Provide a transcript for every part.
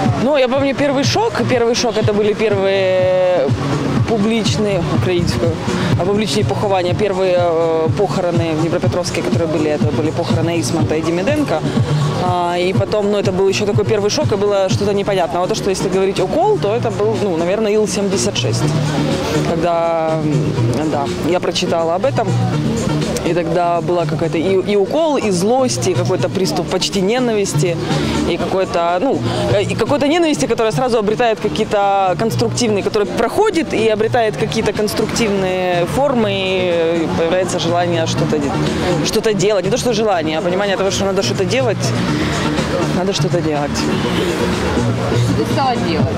Ну, я помню первый шок это были первые публичные похования, первые похороны в Днепропетровске, которые были, это были похороны Исмонта и Демиденко. И потом, это был еще такой первый шок, и было что-то непонятное. А то, что если говорить укол, то это был, наверное, Ил-76. Когда, я прочитала об этом. И тогда была какая-то и укол, и злость, и какой-то приступ почти ненависти, и какой-то ненависти, которая сразу обретает какие-то конструктивные, которая проходит и обретает какие-то конструктивные формы, и появляется желание что-то делать. Не то, что желание, а понимание того, что надо что-то делать, надо что-то делать. Что ты стала делать?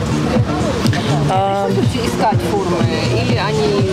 Искать формы? Или они...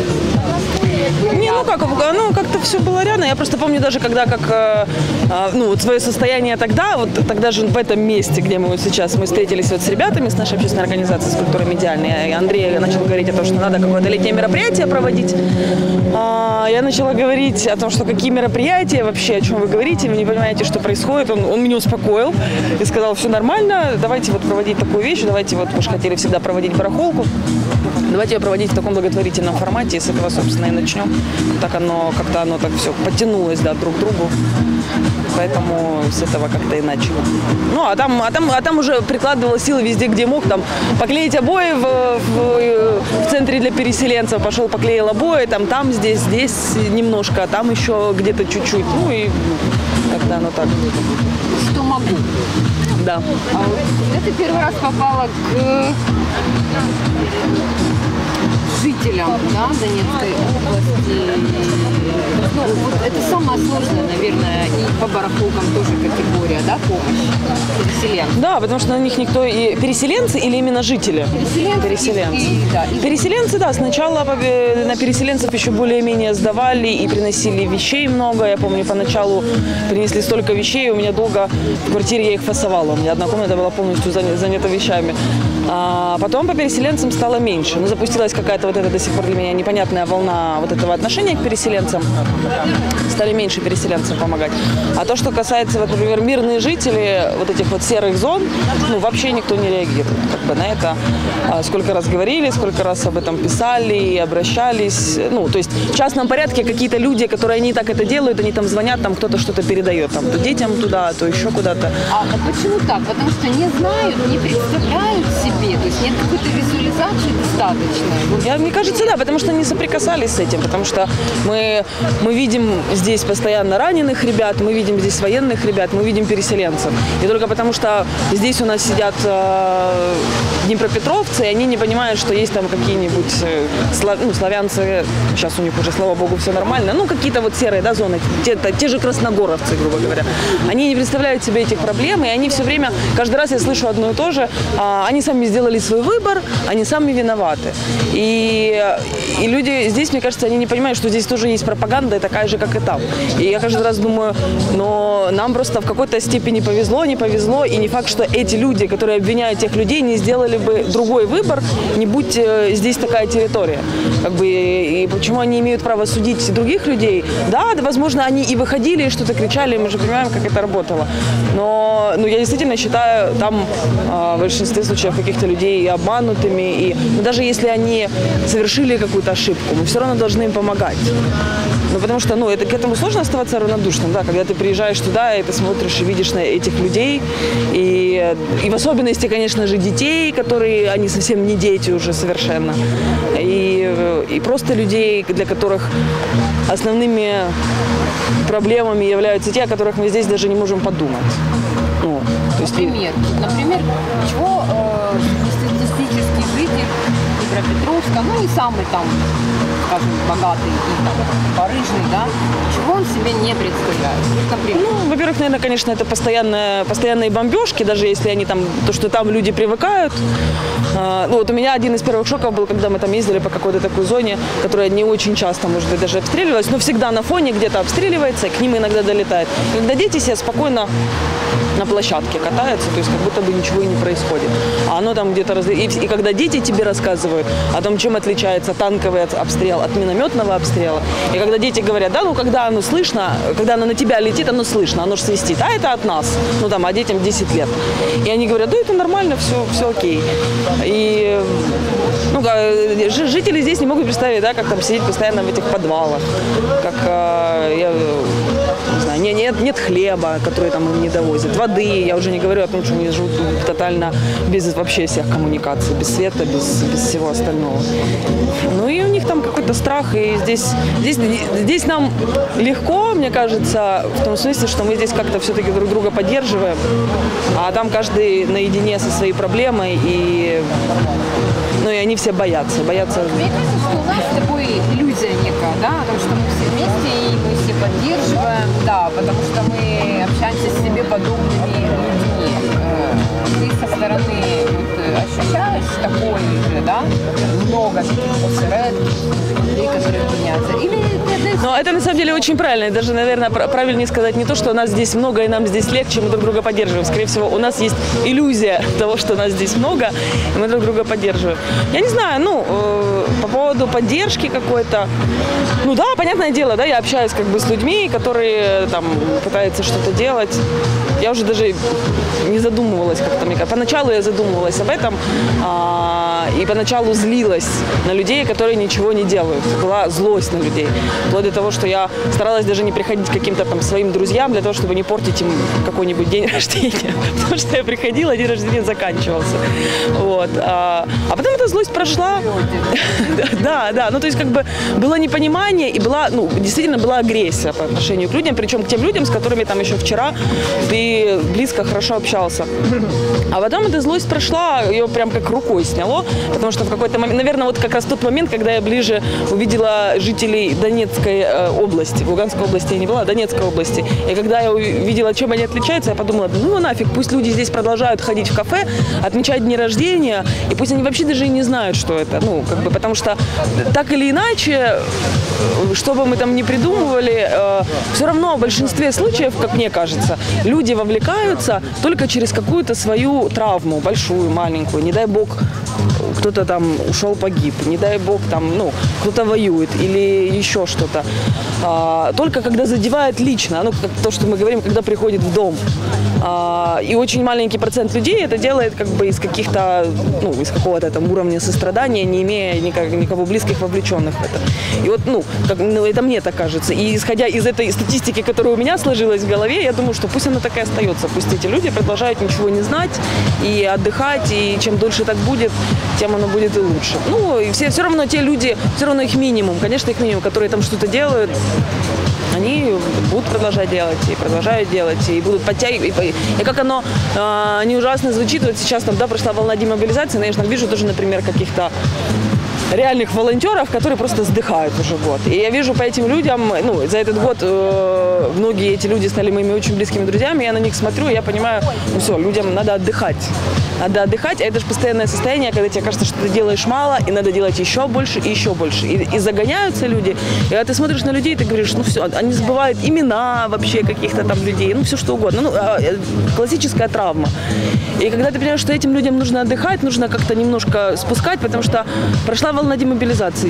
Как-то все было рядом. Я просто помню даже, когда свое состояние тогда же в этом месте, где мы сейчас, мы встретились с ребятами, с нашей общественной организацией, с культурой медиальной, и Андрей начал говорить о том, что надо какое-то летнее мероприятие проводить. Я начала говорить о том, что какие мероприятия вообще, о чем вы говорите, вы не понимаете, что происходит. Он меня успокоил и сказал, все нормально, давайте проводить такую вещь, давайте мы же хотели всегда проводить барахолку. Давайте ее проводить в таком благотворительном формате, и с этого, собственно, и начнем. Так оно так все потянулось, друг к другу. Поэтому с этого как-то и начало. А там уже прикладывала силы везде, где мог. Там поклеить обои в центре для переселенцев. Пошел, поклеил обои, там, здесь немножко, а там еще где-то чуть-чуть. И как-то оно так. Что могу? Да. А когда ты первый раз попала к жителям, Донецкой области, это самая сложная, наверное, и по барахолкам тоже категория, помощь переселенцам. Да, потому что на них никто... И переселенцы или именно жители? Переселенцы. Переселенцы, да. Сначала на переселенцев еще более-менее сдавали и приносили вещей много. Я помню, поначалу принесли столько вещей, у меня долго в квартире я их фасовала. У меня одна комната была полностью занята вещами. А потом по переселенцам стало меньше. Запустилась какая-то это до сих пор для меня непонятная волна этого отношения к переселенцам. Стали меньше переселенцам помогать. А то, что касается, например, мирные жители этих серых зон, вообще никто не реагирует на это. Сколько раз говорили, сколько раз об этом писали и обращались. То есть в частном порядке какие-то люди, которые не так это делают, они там звонят, там кто-то что-то передает, там то детям туда, то еще куда-то. А почему так? Потому что не знают, не представляют себе, то есть нет какой-то визуализации достаточной. Мне кажется, да, потому что не соприкасались с этим, потому что мы видим здесь постоянно раненых ребят, мы видим здесь военных ребят, мы видим переселенцев. И только потому что здесь у нас сидят днепропетровцы, и они не понимают, что есть там какие-нибудь славянцы, сейчас у них уже, слава богу, все нормально, какие-то серые зоны, те же красногоровцы, грубо говоря. Они не представляют себе этих проблем, и они все время, каждый раз я слышу одно и то же, они сами сделали свой выбор, они сами виноваты. И люди здесь, мне кажется, они не понимают, что здесь тоже есть пропаганда, такая же, как и там. И я каждый раз думаю, но нам просто в какой-то степени повезло, не повезло, и не факт, что эти люди, которые обвиняют тех людей, не сделали бы другой выбор, не будь здесь такая территория. И почему они имеют право судить других людей? Да, возможно, они и выходили, и что-то кричали, мы же понимаем, как это работало. Но я действительно считаю там в большинстве случаев каких-то людей обманутыми. И даже если они совершили какую-то ошибку, мы все равно должны им помогать. Потому что к этому сложно оставаться равнодушным, когда ты приезжаешь туда, и ты смотришь и видишь на этих людей, и в особенности, конечно же, детей, которые, они совсем не дети уже совершенно, и просто людей, для которых основными проблемами являются те, о которых мы здесь даже не можем подумать. Например, чего статистический житель Днепропетровска, не самый там, скажем, богатый и барыжный, чего он себе не представляет? Например. Во-первых, наверное, конечно, это постоянные бомбежки, даже если они там, то, что там люди привыкают. У меня один из первых шоков был, когда мы там ездили по какой-то такой зоне, которая не очень часто, может быть, даже обстреливалась, но всегда на фоне где-то обстреливается, и к ним иногда долетает. И когда дети себе спокойно на площадке катаются, то есть как будто бы ничего и не происходит. А оно там где-то... И когда дети тебе рассказывают, рассказывают о том, чем отличается танковый обстрел от минометного обстрела. И когда дети говорят, да, ну когда оно слышно, когда оно на тебя летит, оно слышно, оно же свистит, а это от нас, ну там, а детям 10 лет. И они говорят, да, это нормально, все окей. И ну, жители здесь не могут представить, да, как там сидеть постоянно в этих подвалах, как, я не знаю, нет хлеба, который там им не довозят, воды, я уже не говорю о том, что они живут тотально без вообще всех коммуникаций, без света, без всего остального. Ну и у них там какой-то страх, и здесь нам легко, мне кажется, в том смысле, что мы здесь как-то все-таки друг друга поддерживаем, а там каждый наедине со своей проблемой, и они все боятся. Мне кажется, что у нас такой иллюзия некая, да, о том, что мы все вместе и мы все поддерживаем, да, потому что мы общаемся с себе подобными людьми. Ты со стороны ощущаешь такое же, да, много таких людей, которые меняются, или но это на самом деле очень правильно. И даже, наверное, правильнее сказать не то, что нас здесь много и нам здесь легче, мы друг друга поддерживаем. Скорее всего, у нас есть иллюзия того, что нас здесь много, и мы друг друга поддерживаем. Я не знаю, по поводу поддержки какой-то. Ну да, понятное дело, да, я общаюсь как бы с людьми, которые там пытаются что-то делать. Я уже даже не задумывалась как-то. Поначалу я задумывалась об этом, и поначалу злилась на людей, которые ничего не делают. Была злость на людей. Вплоть до того, что я старалась даже не приходить к каким-то там своим друзьям для того, чтобы не портить им какой-нибудь день рождения. Потому что я приходила, день рождения заканчивался. Вот. А потом эта злость прошла. Да. Ну, то есть, как бы было непонимание и была, действительно была агрессия по отношению к людям, причем к тем людям, с которыми там еще вчера ты близко, хорошо общался. А потом эта злость прошла, ее прям как рукой сняло, потому что в какой-то момент, наверное, вот как раз тот момент, когда я ближе увидела жителей Донецкой области, в Луганской области я не была, Донецкой области, и когда я увидела, чем они отличаются, я подумала, ну нафиг, пусть люди здесь продолжают ходить в кафе, отмечать дни рождения, и пусть они вообще даже и не знают, что это, потому что так или иначе, что бы мы там ни придумывали, все равно в большинстве случаев, как мне кажется, люди вовлекаются только через какую-то свою травму, большую, маленькую. Не дай бог, кто-то там ушел, погиб. Не дай бог, там, кто-то воюет или еще что-то. Только когда задевает лично, как то, что мы говорим, когда приходит в дом. И очень маленький процент людей это делает как бы из каких-то, из какого-то там уровня сострадания, не имея никого близких вовлеченных в это. И вот, это мне так кажется. И исходя из этой статистики, которая у меня сложилась в голове, я думаю, что пусть она так и остается. Пусть эти люди продолжают ничего не знать и отдыхать, и чем дольше так будет, тем оно будет и лучше. И все равно те люди, все равно их минимум, конечно, их минимум, которые там что-то делают, они будут продолжать делать, и продолжают делать, и будут подтягивать. И как оно не ужасно звучит, вот сейчас там, прошла волна демобилизации, но я же вижу тоже, например, каких-то реальных волонтеров, которые просто сдыхают уже год. И я вижу по этим людям, за этот год многие эти люди стали моими очень близкими друзьями, я на них смотрю, и я понимаю, все, людям надо отдыхать. Надо отдыхать, а это же постоянное состояние, когда тебе кажется, что ты делаешь мало, и надо делать еще больше и еще больше. И загоняются люди. И когда ты смотришь на людей, ты говоришь, все, они забывают имена вообще каких-то там людей, все что угодно. Классическая травма. И когда ты понимаешь, что этим людям нужно отдыхать, нужно как-то немножко спускать, потому что прошла волна демобилизации,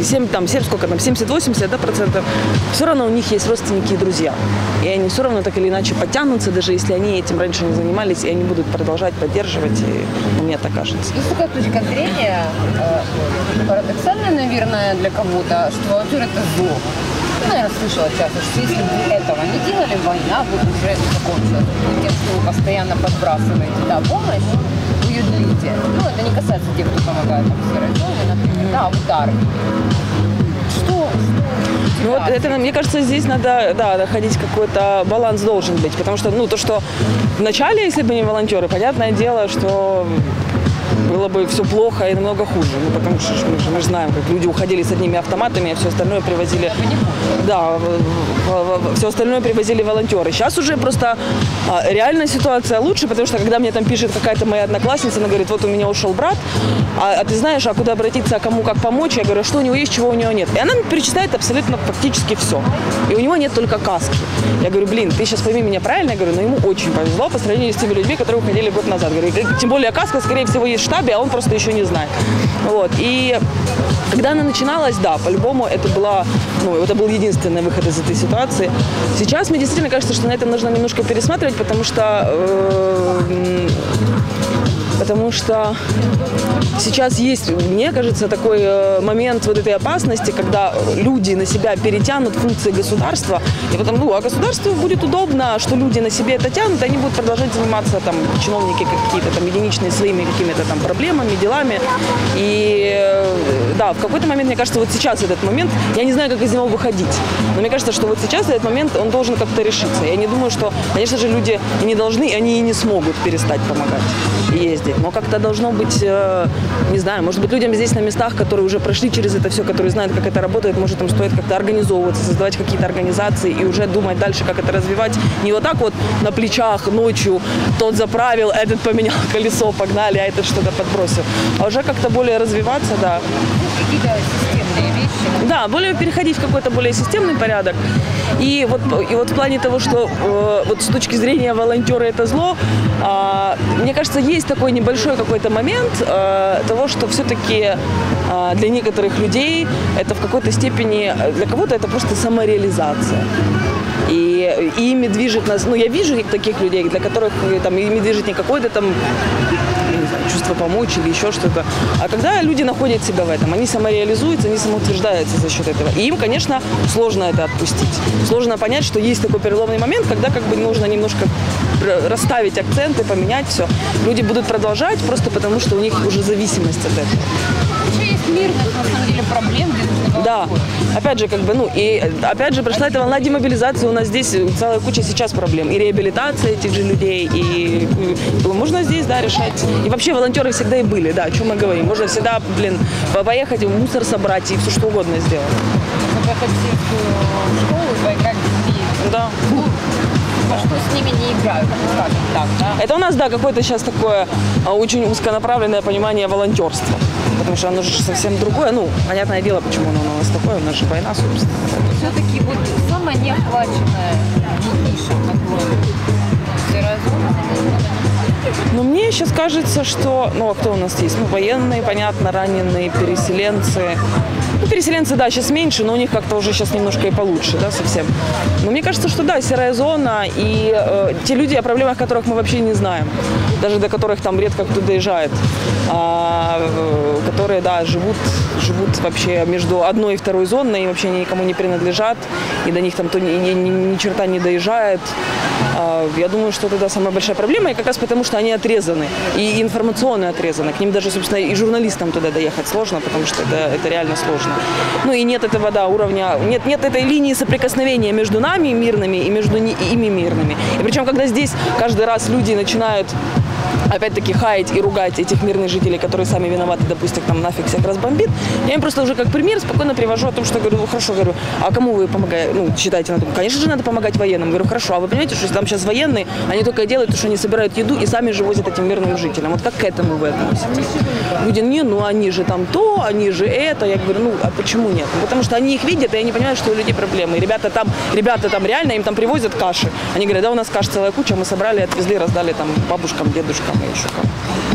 70-80%, все равно у них есть родственники и друзья. И они все равно так или иначе подтянутся, даже если они этим раньше не занимались, и они будут продолжать поддерживать, и мне так кажется. Есть такая точка зрения, парадоксальная, наверное, для кого-то, что волонтер – это зло. Я, наверное, слышала часто, что если бы этого не делали, война бы уже закончилась. Тем, что вы постоянно подбрасываете помощь, вы ее длите. Это не касается тех, кто помогает в серой зоне, например, в армии. Что это, мне кажется, здесь надо, находить какой-то баланс должен быть, потому что, то, что вначале, если бы не волонтеры, понятное дело, что было бы все плохо и намного хуже. Потому что мы же знаем, как люди уходили с одними автоматами, а все остальное привозили. Да, все остальное привозили волонтеры. Сейчас уже просто реальная ситуация лучше, потому что когда мне там пишет какая-то моя одноклассница, она говорит, вот у меня ушел брат, а ты знаешь, а куда обратиться, а кому как помочь? Я говорю, что у него есть, чего у него нет. И она мне перечисляет абсолютно практически все. И у него нет только каски. Я говорю, ты сейчас пойми меня правильно, я говорю, но ему очень повезло по сравнению с теми людьми, которые уходили год назад. Говорю, тем более каска, скорее всего, есть спецштабе, а он просто еще не знает. Вот. И когда она начиналась, да, по-любому это был единственный выход из этой ситуации. Сейчас мне действительно кажется, что на этом нужно немножко пересматривать, потому что сейчас есть, мне кажется, такой момент вот этой опасности, когда люди на себя перетянут функции государства, и потом, а государству будет удобно, что люди на себе это тянут, они будут продолжать заниматься, там, чиновники какие-то там единичные своими какими-то там проблемами, делами. И да, в какой-то момент, мне кажется, вот сейчас этот момент, я не знаю, как из него выходить, но мне кажется, что вот сейчас этот момент, он должен как-то решиться. Я не думаю, что, конечно же, люди не должны, они и не смогут перестать помогать и ездить. Но как-то должно быть, не знаю, может быть, людям здесь на местах, которые уже прошли через это все, которые знают, как это работает, может, им стоит как-то организовываться, создавать какие-то организации и уже думать дальше, как это развивать. Не вот так вот на плечах ночью тот заправил, этот поменял колесо, погнали, а этот что-то подбросил. А уже как-то более развиваться, да. Какие-то системные вещи. Да, переходить в какой-то более системный порядок. И вот в плане того, что вот с точки зрения волонтера это зло, мне кажется, есть такой небольшой какой-то момент того, что все-таки для некоторых людей это в какой-то степени, для кого-то это просто самореализация. И ими движет нас, я вижу таких людей, для которых там ими движет не какой-то там, не знаю, чувство помочь или еще что-то. А когда люди находят себя в этом, они самореализуются, они самоутверждаются за счет этого. И им, конечно, сложно это отпустить. Сложно понять, что есть такой переломный момент, когда как бы нужно немножко расставить акценты, поменять все. Люди будут продолжать просто потому, что у них уже зависимость от этого. Еще есть мирных, на самом деле, проблем, где нужно да, опять же, опять же, прошла эта волна демобилизации, у нас здесь целая куча сейчас проблем. И реабилитация этих же людей, и можно здесь, да, решать. И вообще волонтеры всегда и были, да, о чем мы говорим. Можно всегда, поехать, мусор собрать и все что угодно сделать. Можно поехать в сельскую школу и поиграть с детьми. Да. Во что с ними не играют, скажем так, да? Это у нас, да, какое-то сейчас такое очень узконаправленное понимание волонтерства. Потому что оно же совсем другое. Понятное дело, почему оно у нас такое. У нас же война, собственно. Все-таки вот самая неохваченная ниша, которую серая зона. Мне сейчас кажется, что... а кто у нас есть? Военные, понятно, раненые, переселенцы. Переселенцы, да, сейчас меньше, но у них как-то уже сейчас немножко и получше, да, совсем. Но мне кажется, что да, серая зона и те люди, о проблемах которых мы вообще не знаем, даже до которых там редко кто доезжает, которые, да, живут вообще между одной и второй зоной и вообще никому не принадлежат, и до них там ни черта не доезжает. Я думаю, что это, да, самая большая проблема, и как раз потому, что они отрезаны, и информационно отрезаны. К ним даже, собственно, и журналистам туда доехать сложно, потому что это реально сложно. И нет этого, да, уровня, нет этой линии соприкосновения между нами мирными и между ими мирными. И причем, когда здесь каждый раз люди начинают опять-таки хаять и ругать этих мирных жителей, которые сами виноваты, допустим, там нафиг всех разбомбит, я им просто уже как пример спокойно привожу о том, что говорю, хорошо, говорю, а кому вы помогаете, считаете, конечно же, надо помогать военным. Говорю, хорошо, а вы понимаете, что там сейчас военные, они только делают то, что они собирают еду и сами же возят этим мирным жителям. Вот как к этому вы относитесь? Люди, они же там то, они же это. Я говорю, а почему нет? Потому что они их видят, и они понимают, что у людей проблемы. И ребята там реально, им там привозят каши. Они говорят, да, у нас каш целая куча, мы собрали, отвезли, раздали там бабушкам, дедушкам и еще кому.